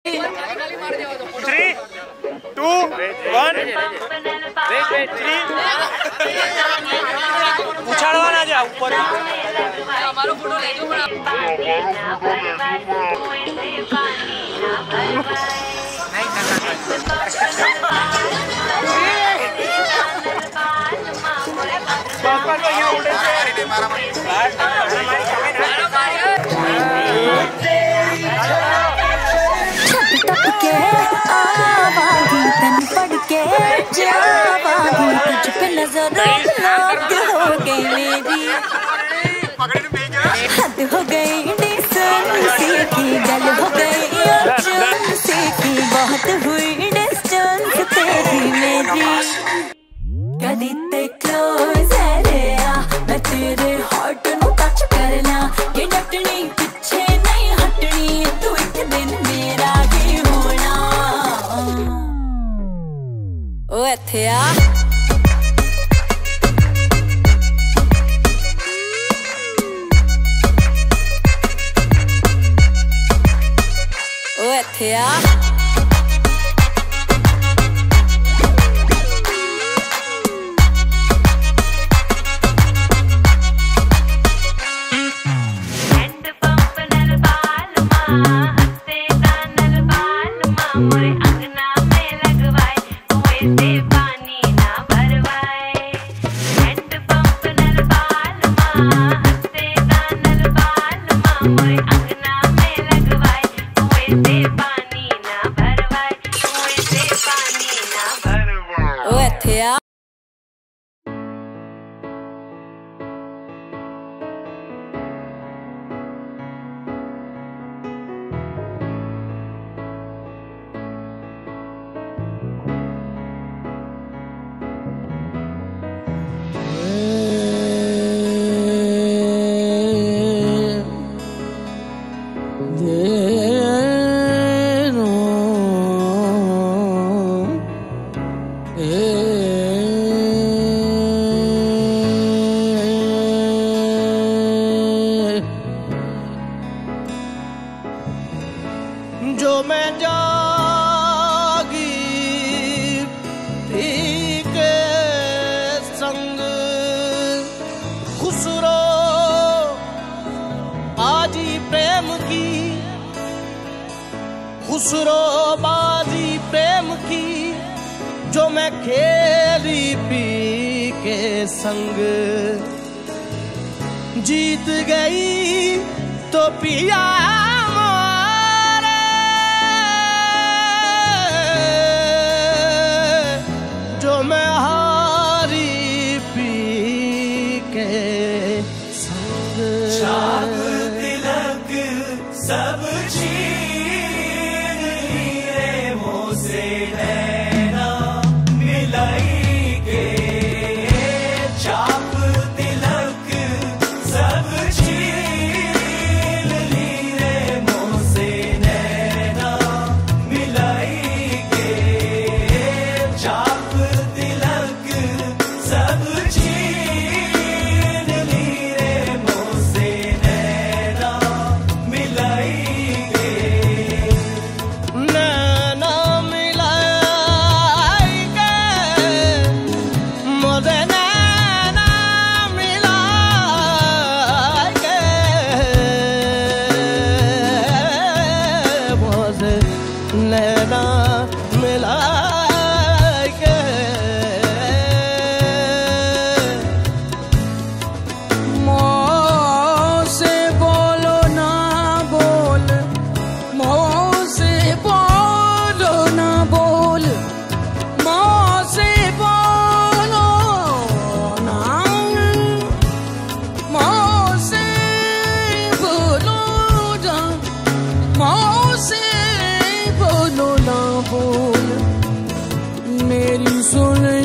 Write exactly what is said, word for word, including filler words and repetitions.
three two one three उछाड़वा ना जा ऊपर हमारो फोटो ले लो पापा को ये उड़े से मारा के आवागी तन पढ़ के जावागी तुझ पे नजर लाग हो गई मेरी हद हो गई डिस्टेंस की गल हो गई डिस्टेंस की बहुत हुई डिस्टेंस तेरी मेरी कदी ते क्लोज है रे आ मैं तेरे हार्ट नु टच करना ये डटनी पीछे नहीं हटनी तू एक दिन मेरा ही होना ओ इत्थे आ ओ इत्थे आ जो मैं जागी थी के संग खुसरो बाजी प्रेम की खुसरो बाजी प्रेम की जो मैं खेली पी के संग जीत गई तो पिया मैं हारी पी के संग चाक तिलक सब छीन लिए मुँह से नैना मिलाई के चाक तिलक सब छीन लिए मुँह से नैना मिलाई के चाक सब छीन लीरे मुँह से नैना मिलाई के नैना मिलाई के मुझे नैना मिलाई के मुझे नैना मिलाई के मेरी सुन